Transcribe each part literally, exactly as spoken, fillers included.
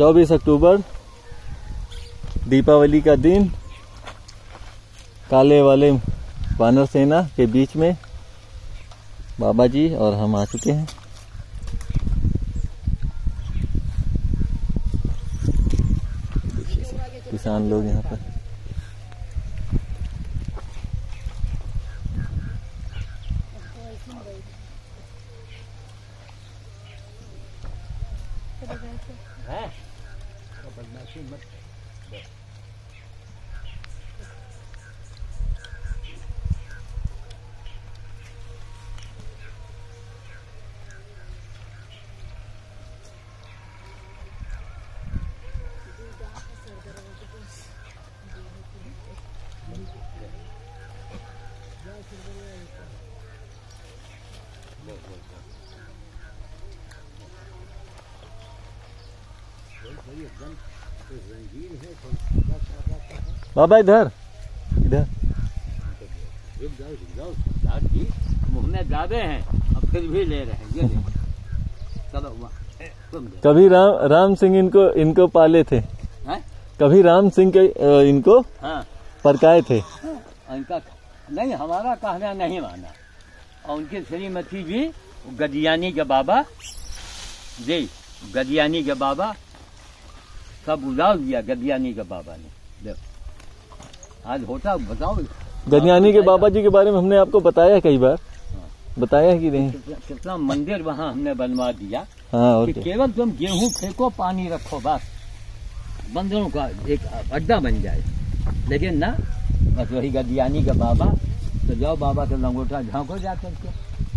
चौबीस अक्टूबर दीपावली का दिन काले वाले वानर सेना के बीच में बाबा जी और हम आ चुके हैं। किसान लोग यहाँ पर बाबा इधर इधर मुँह में दादे हैं अब फिर भी ले रहे हैं। ये ले चलो। कभी राम राम सिंह इनको इनको पाले थे है? कभी राम सिंह के इनको हाँ परकाए थे। इनका नहीं हमारा कहना नहीं माना। और उनकी श्रीमती जी गदियानी के बाबा जी गदियानी के बाबा सब उजाड़ दिया। गदियानी के बाबा ने देखो आज होता बताओ। गदियानी के बाबा जी के बारे में हमने आपको बताया कई बार। हाँ। बताया कि नहीं? कितना मंदिर वहाँ हमने बनवा दिया। हाँ, और कि केवल तुम गेहूं फेंको पानी रखो बस बंदरों का एक अड्डा बन जाए। लेकिन ना बस वही गदियानी का बाबा तो जाओ बाबा का लंगोटा झांको जाकर के।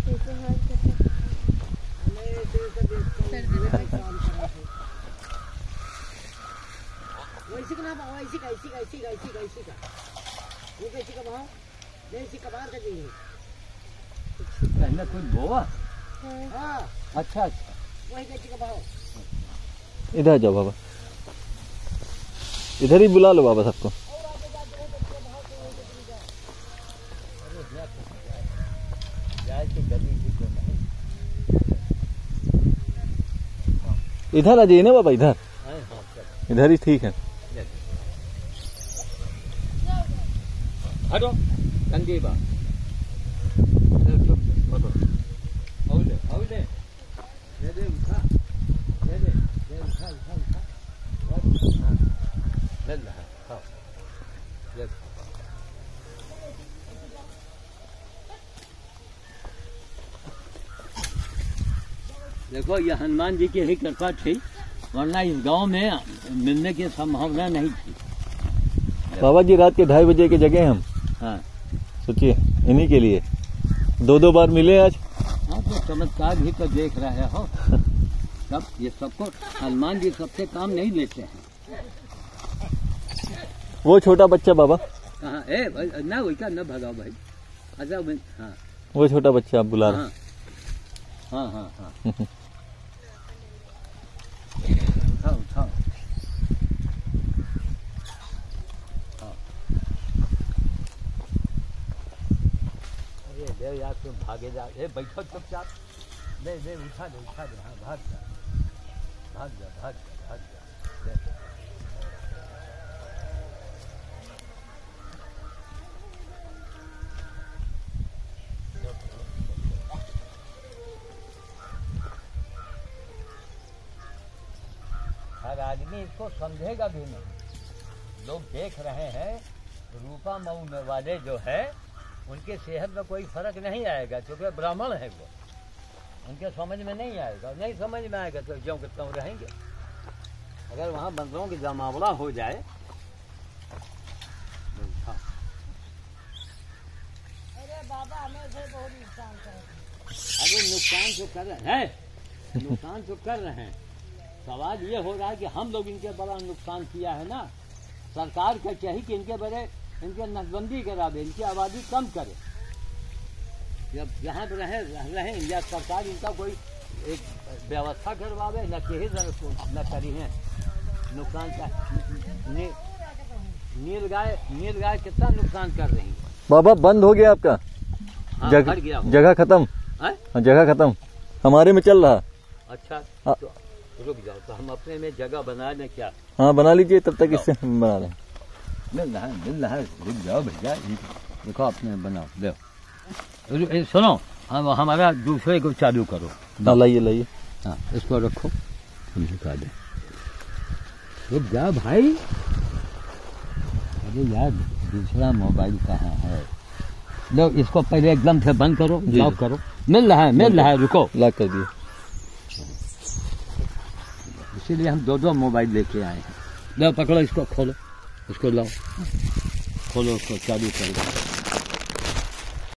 वैसी का ना वैसी का ऐसी का ऐसी का ऐसी का ऐसी का वो कैसी का भाव जैसी कबार का चाहिए पहले कोई बोआ। हाँ अच्छा अच्छा वही कैसी का भाव। इधर जाओ बाबा इधर ही बुला लो बाबा सबको। इधर आ जाइए ना बाबा इधर इधर ही ठीक है। हटो कंदी बा दे दे उठा दे दे दे उठा उठा उठा ले ले हाँ ले देखो ये हनुमान जी की ही कृपा थी वरना इस गांव में मिलने की संभावना नहीं थी। बाबा जी रात के ढाई बजे की जगह हम हाँ सोचिए इन्हीं के लिए दो दो बार मिले आज। हाँ तो चमत्कार भी तो देख रहे हो। सब ये सबको हनुमान जी सबसे काम नहीं लेते हैं। वो छोटा बच्चा बाबा कहाँ ए ना वैसा न भगाओ भाई। अच्छा हाँ वो छोटा बच्चा आप बुला रहे। हाँ हाँ हाँ हाँ उठाओ उठाओ अरे दे यार तुम भागे जा। ए बैठो चुपचाप दे दे उठा दे उठा दे। हाँ भाग जा भाग जा भाग जा भाग जा। हर आदमी इसको समझेगा भी नहीं। लोग देख रहे हैं रूपा मऊ में वाले जो है उनके सेहत में कोई फर्क नहीं आएगा क्योंकि ब्राह्मण है वो। उनके समझ में नहीं आएगा नहीं समझ में आएगा तो क्यों कि क्यों रहेंगे। अगर वहाँ बंदरों की जमावड़ा हो जाए अरे बाबा हमें से बहुत नुकसान कर अरे नुकसान तो कर रहे हैं नुकसान तो कर रहे हैं। सवाल ये हो रहा है कि हम लोग इनके बड़ा नुकसान किया है ना। सरकार का चाहिए कि इनके बड़े इनके नसबंदी करावे इनकी आबादी कम करे। जब जहाँ पर रहे रहे या सरकार इनका कोई एक व्यवस्था करवावे न कहीं न करी है नुकसान का। नी, नील गाय नील गाय कितना नुकसान कर रही है। बाबा बंद हो गया आपका। हाँ, जग, जगह खत्म जगह खत्म हमारे में चल रहा। अच्छा आ, तो रुक जाओ तो हम अपने में जगह बना लें क्या? हाँ बना लीजिए, तब तक इससे हम बना लें। मिल रहा है मिल रहा है, रुक जाओ भैया, देखो अपने बनाओ दो। सुनो हम हमारा दूसरे को चालू करो। हाँ लाइए लाइए। हाँ इसको रखो, हम सिखा दें। रुक जा भाई, अरे यार दूसरा मोबाइल कहाँ है? लो इसको पहले एकदम से बंद करो, लॉक करो। मिल रहा है मिल रहा है, रुको। लॉक कर दिए। इसीलिए हम दो दो मोबाइल लेके आए हैं। लो पकड़ो इसको, खोलो इसको, लाओ खोलो उसको, चालू करो।